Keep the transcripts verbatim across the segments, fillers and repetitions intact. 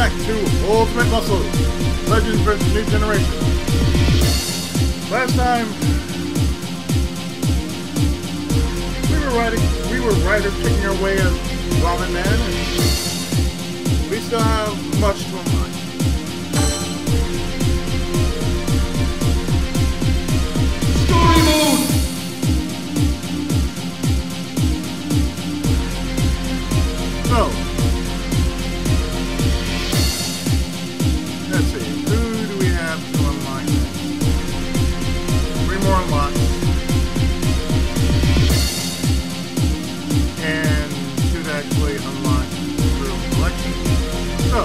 back to Ultimate Muscle, Legends versus New Generation. Last time, we were riding, we were riders picking our way as Ramen Man, and we still have much to unlock. Story mode! So, let's see, who do we have to unlock next? Three more unlocks. And two to actually unlock through collection. So,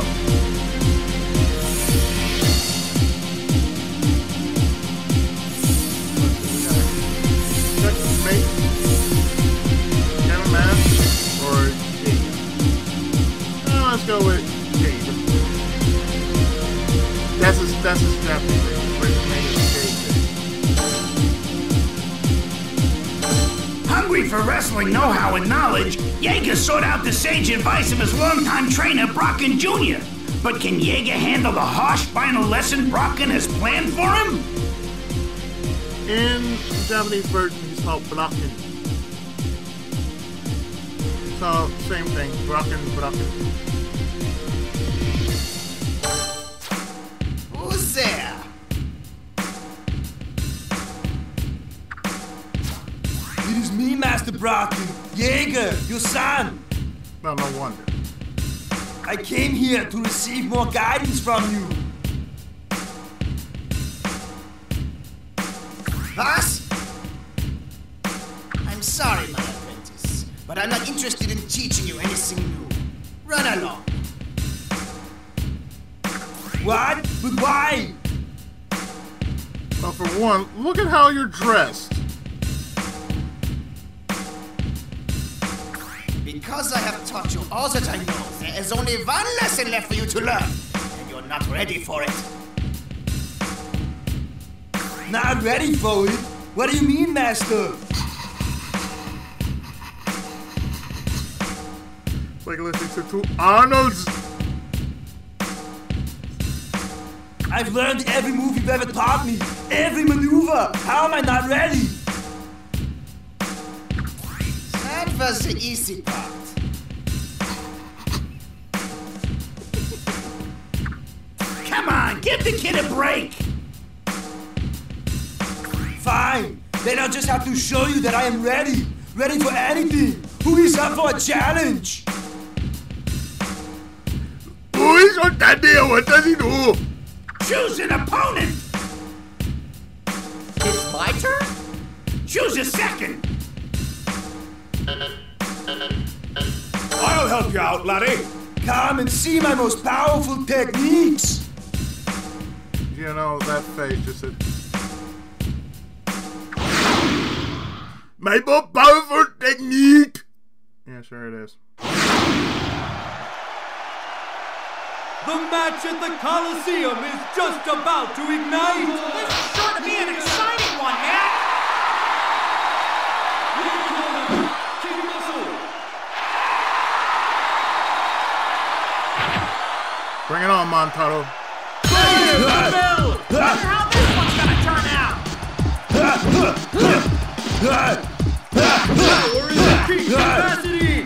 let's see, we got Checkmate, Kevin Mass, or Jade. Uh, let's go with Jade. That's his, that's his drafting name. His name is Jade. Hungry for wrestling know-how and knowledge, Jeager sought out the sage advice of his longtime trainer, Blocken Junior But can Jeager handle the harsh final lesson Blocken has planned for him? In the Japanese version, he's called Blocken. So, same thing. Blocken, Blocken. Who's there? It is me, Master Blocken. Jeager, your son. Well, no wonder. I came here to receive more guidance from you. Boss? I'm sorry, my apprentice, but I'm not interested in teaching you anything new. Run along. What? But why? Well, for one, look at how you're dressed. Because I have taught you all that I know, there is only one lesson left for you to learn, and you're not ready for it. Not ready for it? What do you mean, Master? Like listening to two Arnolds. I've learned every move you've ever taught me. Every maneuver. How am I not ready? That was the easy part. Come on, give the kid a break! Fine. Then I'll just have to show you that I am ready. Ready for anything. Who is up for a challenge? Who is on that deal? What does he do? Choose an opponent! It's my turn? Choose a second! I'll help you out, laddie. Come and see my most powerful techniques. You know, that face just said... My most powerful technique! Yeah, sure it is. The match at the Coliseum is just about to ignite. This is sure to be an exciting one, man! Bring it on, Montaro. Wonder how this one's gonna turn out! Power is at peak capacity.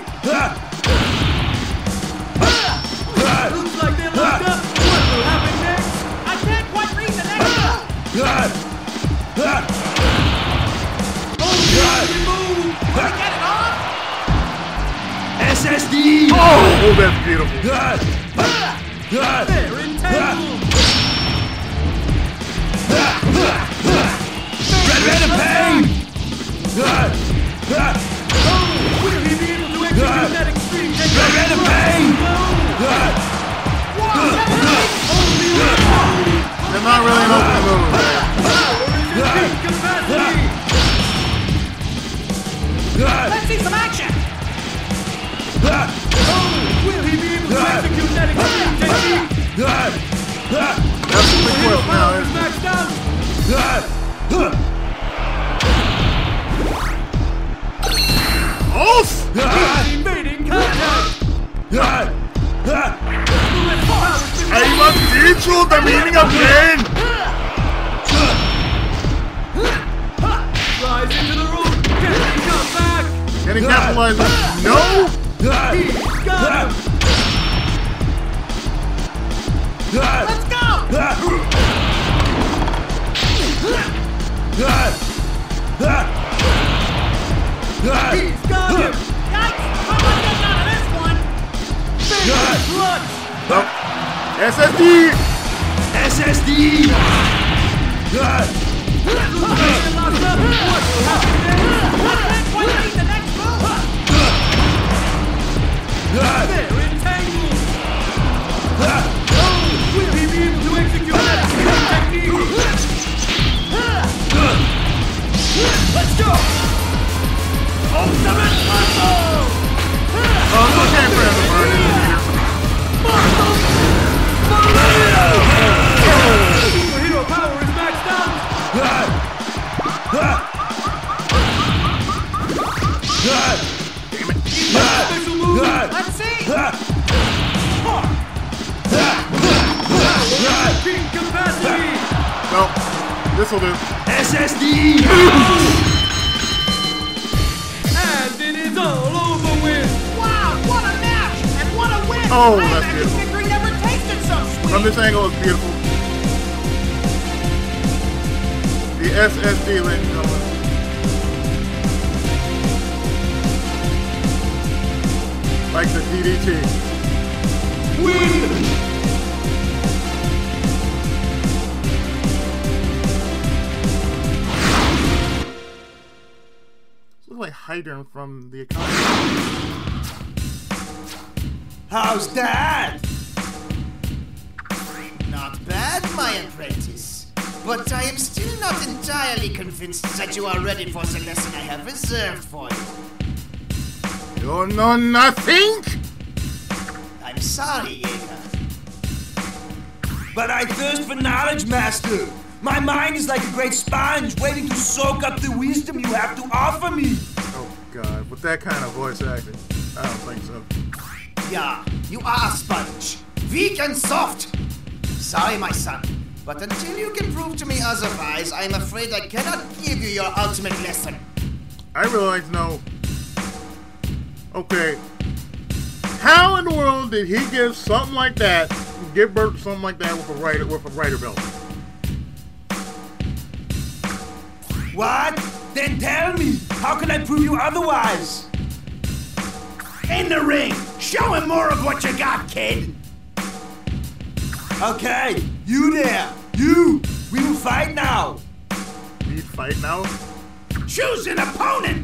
Looks like they locked up. What will happen next? I can't quite read the next one! Oh, move! Can we get it off? S S D. Oh, that's beautiful. They're entangled. Red, red, and pain. Oh, will he be able to execute that extreme technique? Red, red, and pain. They're not really an open move. Power is at peak capacity. Let's see some action! Oh, will he be able to execute that extreme technique? That's the quick whip now, Power is isn't it? maxed out. Oh! Invading true the meaning of pain! Rise into the room! Can he come back? Can he capitalize on? No! He's got him! Let's go! He's got him! Yikes! I'm not getting out of this one! Big clutch! Oh. S S D! S S D! Superman locked up! What will happen next? What's that going to be the next move? They're entangled! Oh, will he be able to execute that technique? Let's go! Ultimate combo! Oh, it's okay for him to burn in here. Superhero power is maxed out! Special move! Let's see! King capacity! Well, this'll do. S S D! And it is all over with! Wow, what a match! And what a win! Oh, I that's bet beautiful. Victory never tasted so sweet! From this angle, it's beautiful. The S S D, ladies and gentlemen. Like the D D T. Win! Looks like Hydern from the economy. How's that? Not bad, my apprentice. But I am still not entirely convinced that you are ready for the lesson I have reserved for you. You know nothing? I'm sorry, Jeager. But I thirst for knowledge, Master. My mind is like a great sponge waiting to soak up the wisdom you have to offer me. Oh, God. With that kind of voice acting, I don't think so. Yeah, you are a sponge. Weak and soft. Sorry, my son. But until you can prove to me otherwise, I'm afraid I cannot give you your ultimate lesson. I really like to know. Okay. How in the world did he give something like that, give birth to something like that with a writer with a writer belt? What? Then tell me. How can I prove you otherwise? In the ring! Show him more of what you got, kid! Okay, you there. You. We will fight now. We'd fight now? Choose an opponent!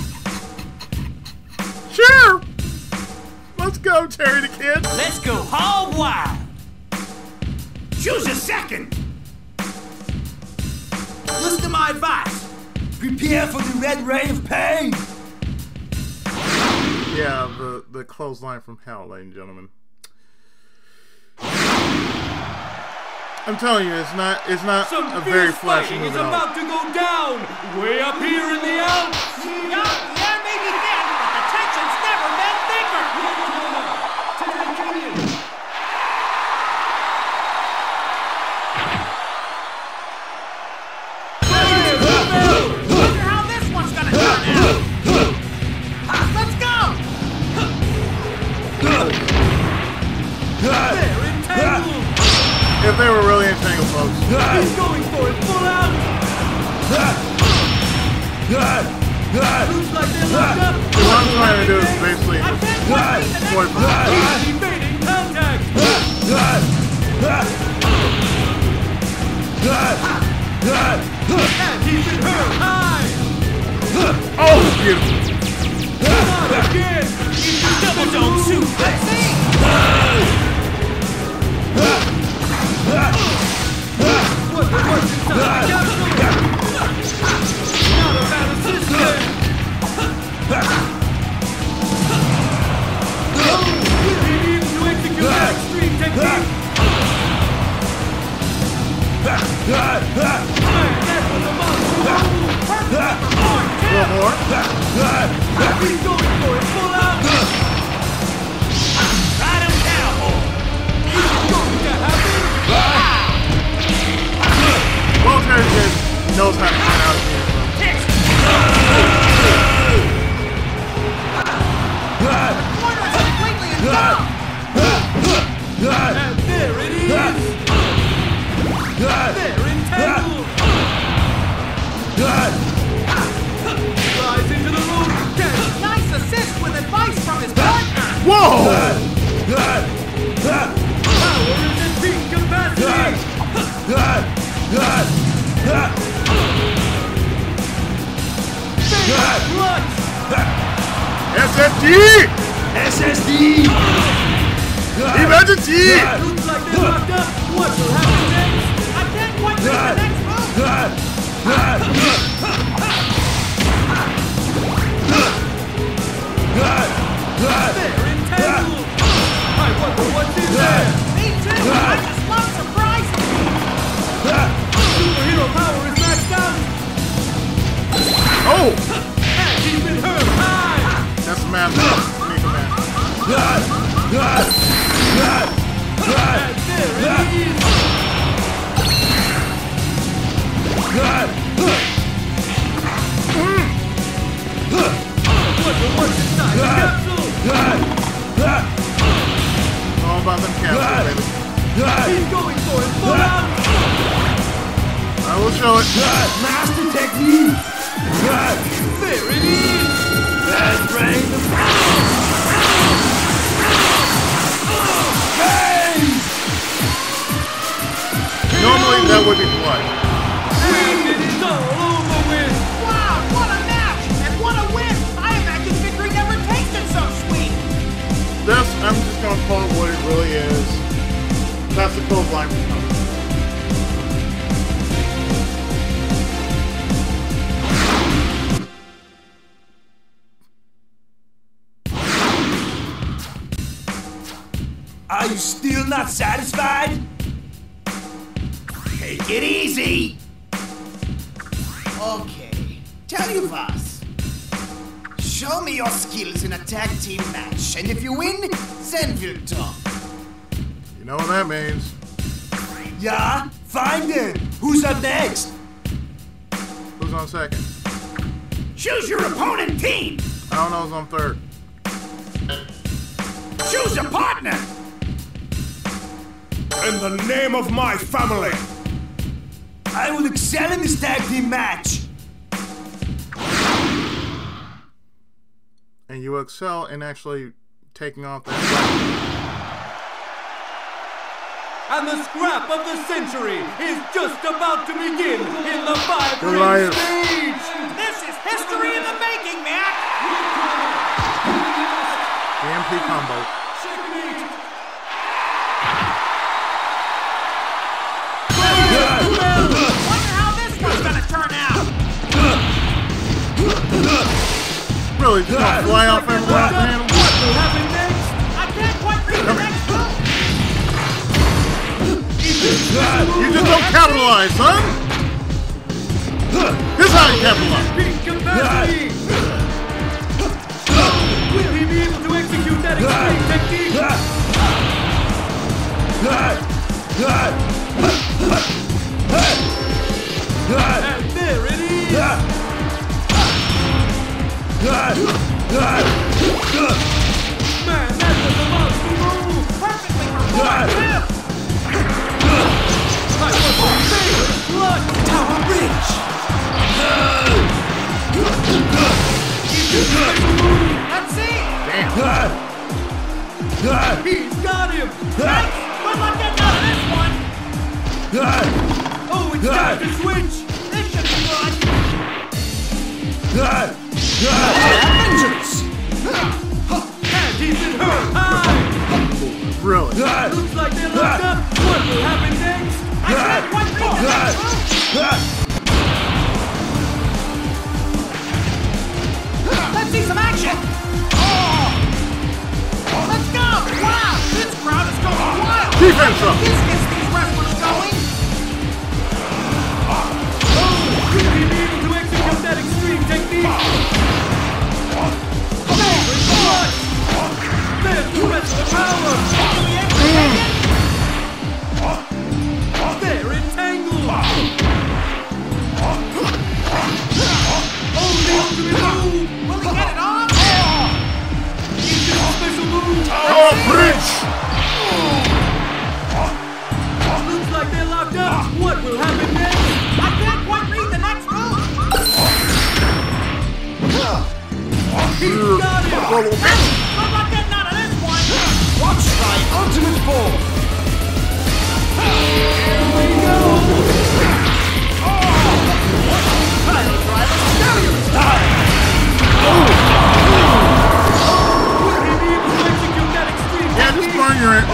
Sure! Let's go, Terry the Kid. Let's go hog wild! Choose a second! Listen to my advice. Prepare for the red ray of pain. Yeah, the, the clothesline from hell, ladies and gentlemen. I'm telling you, it's not it's not Some a very fierce flashy fighting move is at all. about to go down! Way up here in the Alps! Yeah, yeah, maybe then, but the tension's never been thicker! Wonder how this one's gonna turn out! Let's go! They're entangled! If they were really entangled, folks. He's going for it full out! Looks like they're locked up! What I'm trying to do is basically I just can't wait to see the avoid next from the He's evading contact! And he's been hurt high! Oh, it's beautiful. Not again! He's the double dome suit! Let's see! What the what's inside the capsule? Not a bad assistant! Oh, will he be able to execute that extreme technique? Man, that was a monster move! Perfect for more A little more. He's going for it full out! knows how to get out of here. And there it is! They're entangled! Flies into the room! Catch! Nice assist with advice from his partner! Whoa! Power is in peak capacity! Clutch! S S D! S S D! Emergency! Looks like they're locked up! What will happen next? I can't quite read the next move! They're entangled! I wonder what's in there! Me too! I just love surprises! Superhero power is maxed out! Oh! And he's been hurt high! That's the man. Make a man. And there it is! Wonder what's inside the capsule! All about them capsules, baby. He's going for it full out! I will show it. Master technique! There it is! That's right! Normally that would be blood. And it is all over with! Wow, what a match! And what a win! I imagine victory never tasted so sweet! This, I'm just gonna call it what it really is. That's the clothesline from Tony. Are you still not satisfied? Take it easy. Okay, tell you what. Show me your skills in a tag team match, and if you win, then we'll talk. You know what that means. Yeah? Fine then. Who's up next? Who's on second? Choose your opponent team. I don't know who's on third. Choose a partner. In the name of my family, I will excel in this tag team match. And you excel in actually taking off that. And the scrap of the century is just about to begin in the Good liar. five-ring stage! This is history in the making, Mac! The M P combo. Wonder how this one's gonna turn out! Really, just gonna fly off and rock handle? What will happen next? I can't quite read the next move! You just don't capitalize, son! This is how you capitalize. Peak capacity! Will he be able to execute that extreme technique? And there it is! Man, that was a monster move! Perfectly performed, too! I was my favorite clutch! Tower Bridge! Let's see! He's got him! Thanks! Good luck getting out of this one! Oh, it's time to switch! This should be good! Vengeance! And he's been hurt high! Really? Looks like they're locked up! What will happen next? I can't quite read the next move! Let's see some action! Oh! Let's go! Wow! This crowd is going wild! Defense up! This gets these wrestlers going! Will he be able to execute that extreme technique? Favorite clutch! There's the rest of the power! They're entangled! bridge! Looks like they're locked up. What will happen next? I can't quite read the next move. He's got him. I'm not getting out of this one. Watch my ultimate ball. Here we go. Pile driver, stereotype. Will he be able to execute that extreme Yeah, just technique? burn your...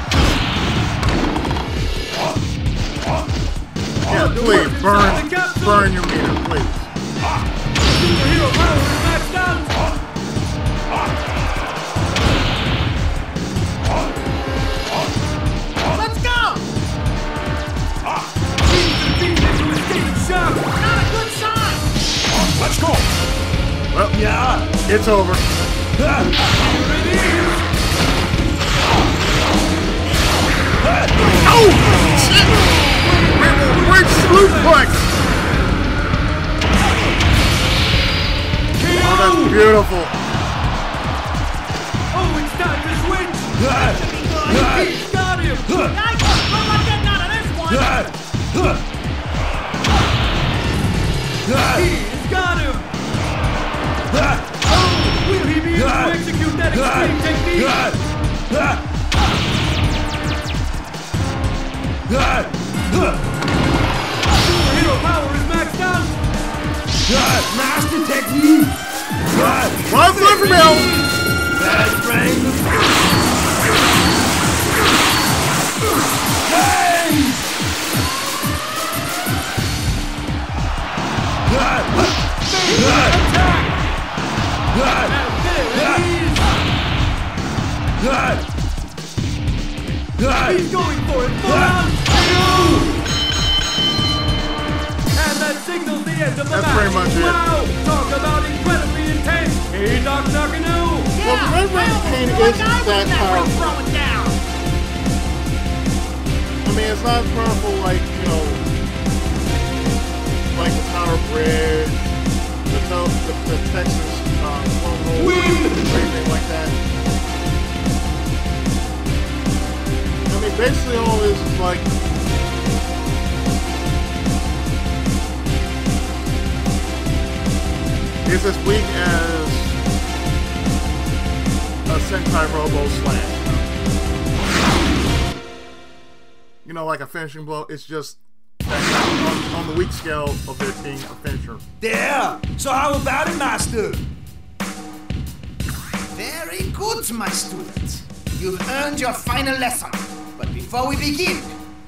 Yeah, please, burn, burn your meter, please. Superhero power is maxed out. Let's go. He's defeated to escape the shock. Not a good sign. Let's go. Well, Yeah. it's over. Here it is. Oh! Shit! Bridge suplex! Oh, that's beautiful. Oh, it's time to switch. He's got him. Yikes, I'm not getting out of this one. He's got him. Oh, will he be able to execute that extreme technique? Superhero power is maxed out. Master technique. Run for me, Bill! Bad brain. Hey! He's going for it. Full out. And that signals the end of the That's match. pretty much it. Wow! Talk about incredibly intense. Hey, Doc Nakano. Well, the Red Raven Pain isn't that powerful. Throwing down. I mean, it's not as powerful like, you know, like the Power Bridge, the, the, the, the Texas uh, Clone Roll, anything like that. I mean, basically all this is like, it's as weak as a Sentai Robo Slam. You know, like a finishing blow. It's just on, on the weak scale of it being a finisher. There. So how about it, Master? Very good, my student. You've earned your final lesson. But before we begin,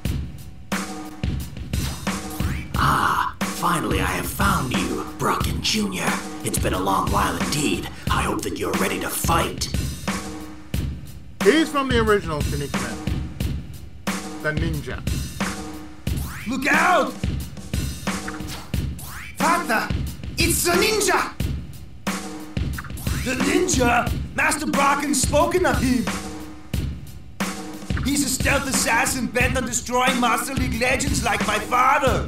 Ah, finally I have found you, Blocken Junior It's been a long while indeed. I hope that you're ready to fight. He's from the original Kinnikuman. The ninja. Look out! Father, it's the ninja! The ninja? Master Blocken's spoken of him. He's a stealth assassin bent on destroying Master League legends like my father.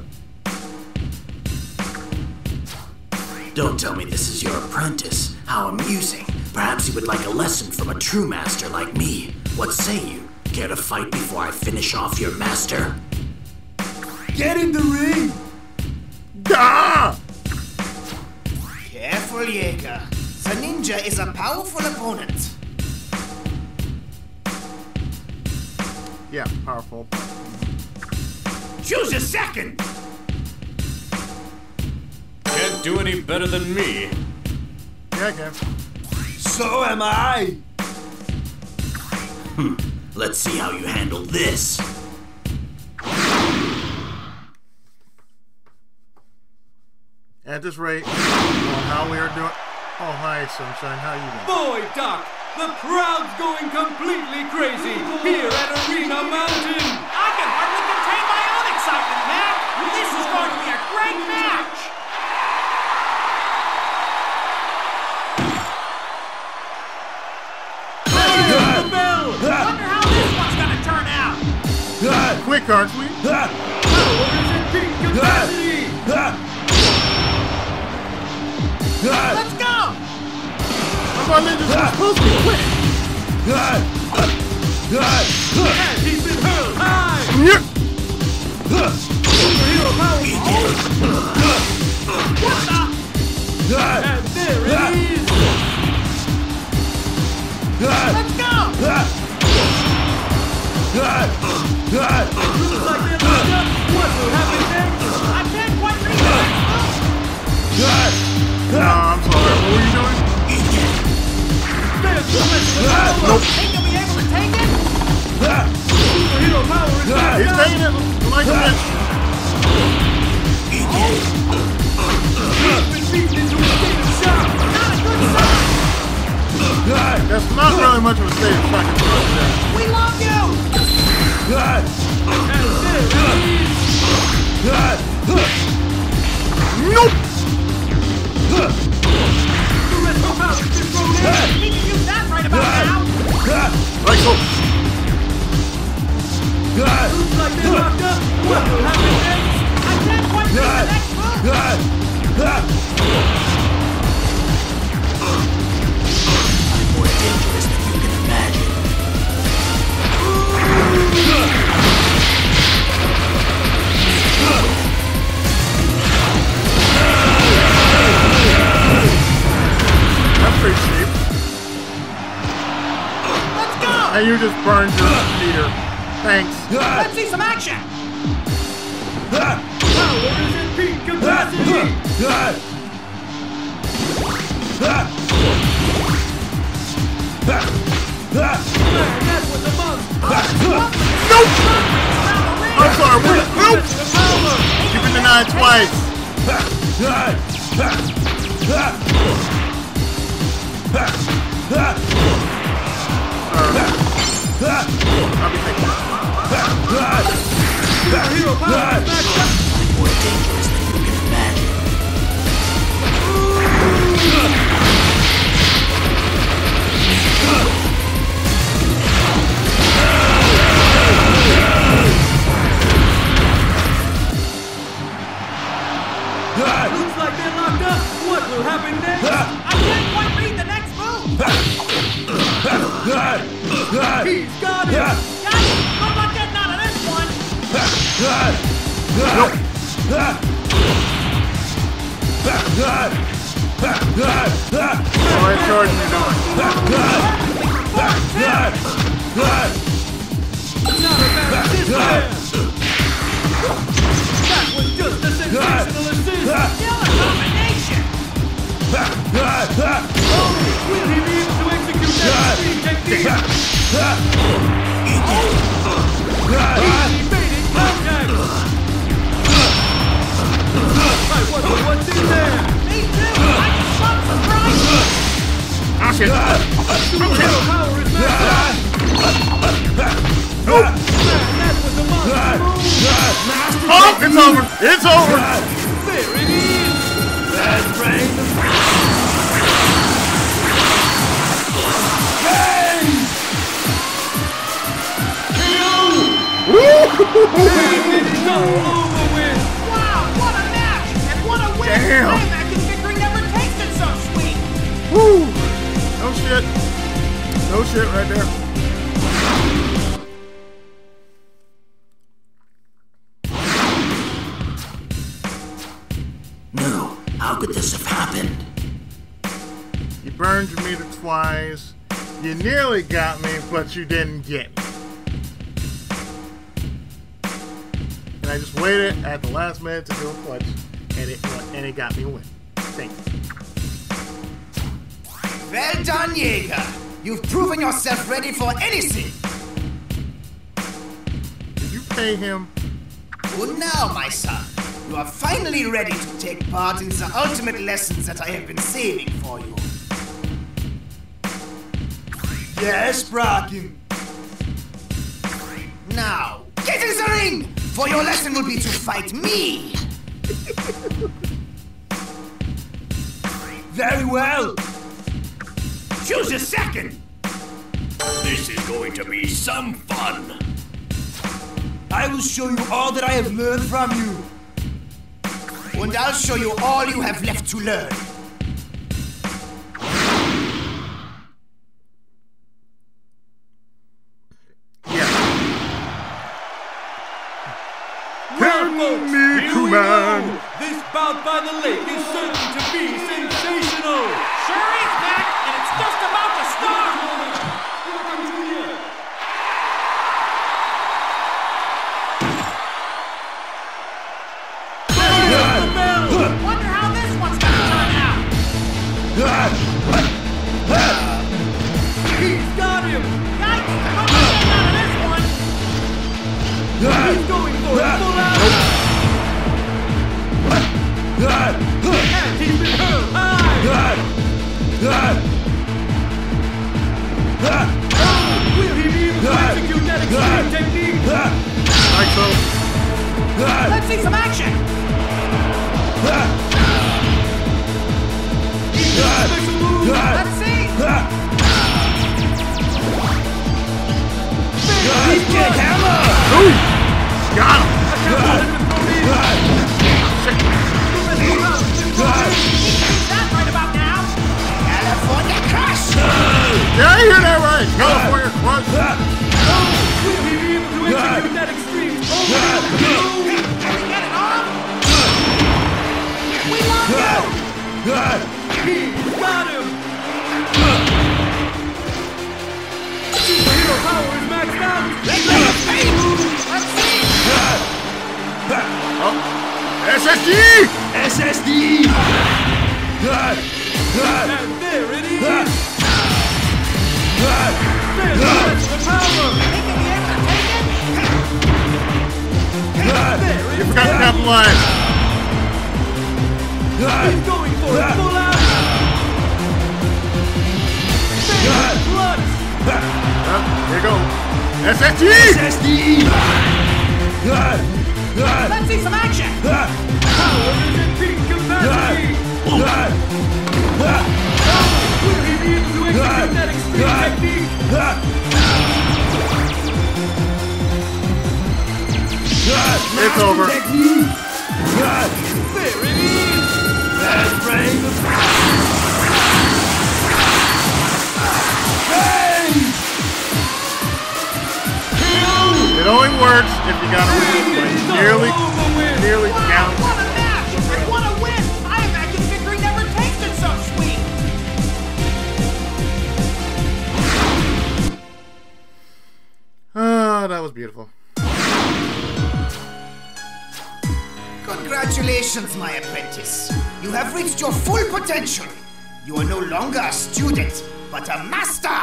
Don't tell me this is your apprentice. How amusing. Perhaps you would like a lesson from a true master like me. What say you? Care to fight before I finish off your master? Get in the ring! Ah! Careful, Jeager. The ninja is a powerful opponent. Yeah, powerful. Choose a second! Can't do any better than me. Yeah, I can. So am I. Hmm. Let's see how you handle this. At this rate, on how we are doing. Oh, hi, Sunshine. How you doing? Boy, Doc, the crowd's going completely crazy here at Arena Mountain. I can hardly contain my own excitement, Mac. This is going to be a great match. The bell. Wonder how this one's gonna turn out. Quick, aren't we? Power is in peak capacity. Let's go. I thought ninjas were supposed to be quick. And he's been hurled high! Superhero power! What the? And there it is! Let's go! Looks like they're locked up! What will happen next? I can't quite read the next move! No, I'm sorry. What were you doing? There's so much power! Nope. Think you'll be able to take it? Superhero power is back He's up! taking it like a bitch. He's been beaten into a state of shock! Not a good sign! That's not really much of a state of shock. We love you! And there it is! Nope. The retro power has been thrown in! We can use that right about now! Right, so. Looks like they're locked up! What will happen next? I can't quite read the next move! I'm more dangerous than you can imagine. That's pretty cheap. Let's go! And you just burned your meter. Thanks. Let's see some action! Power is at peak capacity! Man, that was a monster! Nope. I'm sorry. What? Nope. The power! You've been denied twice. I'll be thinking. Superhero power is back up! More dangerous than you can imagine. Looks like they're locked up! What will happen next? I can't quite read the next move! He's got it! Got it! Good luck getting out of this one! Alright, Jordan, you're doing. Not a bad assist there! That was just a sensational assist! Still a combination! Oh, will he be able to execute that speed technique? He's evading contact! I wonder what's in there! Me too! I just love surprises! Ah, shit. Superhero power is back up! Nope. Man, that was a monster move! Oh, it's over. It's over. There it is! That's right! It's all over with! Wow, what a match! And what a win! Damn. Climax victory never tasted so sweet! Woo. No shit. No shit right there. No, how could this have happened? You burned your meter twice. You nearly got me, but you didn't get me. And I just waited at the last minute to do a clutch, and it and it got me a win. Thank you. Well done, Jeager. You've proven yourself ready for anything. Did you pay him? Good now, my son. You are finally ready to take part in the ultimate lessons that I have been saving for you. Yes, Blocken. Now, get in the ring, for your lesson will be to fight me. Very well. Choose a second. This is going to be some fun. I will show you all that I have learned from you. And I'll show you all you have left to learn. Well, folks, here we go. Man. This bout by the lake is certain to be sensational. Sure is, Mac, and it's just about to start. Blocken Junior There's the bell. Wonder how this one's gonna turn out. He's got him. Yikes, no getting out of this one. He's going for it full out. And he's been hurled high. Oh, will he be able to execute that extreme technique? Like so. Let's see some action. Special move. Let's see. Kick hammer! Ooh! Got him! That's right about now. California crush! Yeah, I hear that right! California Crush! Will he be able to execute that extreme? Oh, Can we get it on? We love you. he's got him. Superhero power is maxed out. Let's see. S S D! S S D! And there it is. There's the power. Think you'll be able to take it? There it You is. forgot to capitalize! He's going for it full out. There's the clutch. Yep, here you go. S S D! S S D! Let's see some action. Power is at peak capacity. Will he be able to execute that extreme technique? It's over. Technique! There it is. That's right. Hey! It only works if you got a win. Like, nearly, nearly Wow, count. what a match. And what a win. I imagine victory never tasted so sweet. Ah, that was beautiful. Congratulations, my apprentice. You have reached your full potential. You are no longer a student, but a master.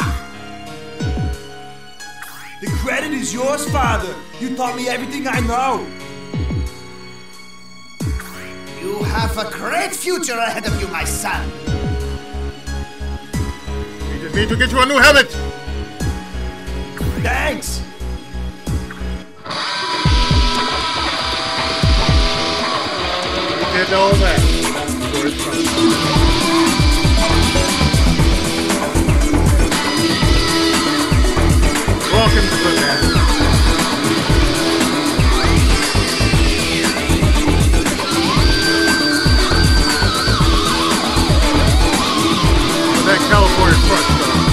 The credit is yours, Father. You taught me everything I know. You have a great future ahead of you, my son. We just need to get you a new habit. Thanks. Did all that. For his son. Welcome to the man. That California Crush, though.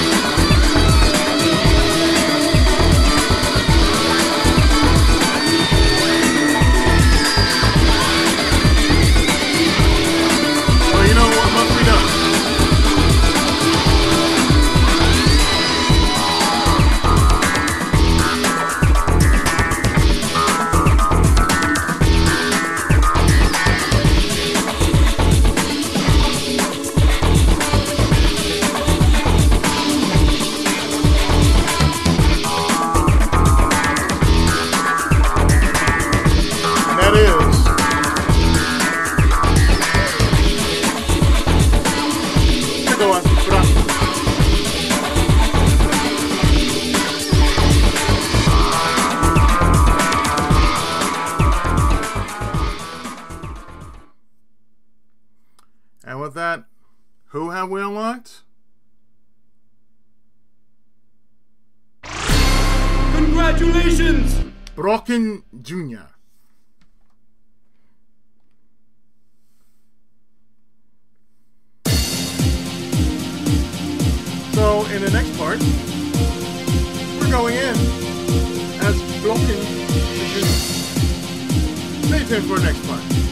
Well, you know what must be done. And with that, who have we unlocked? Congratulations! Blocken Junior So, in the next part, we're going in as Blocken Junior tuned for the next part.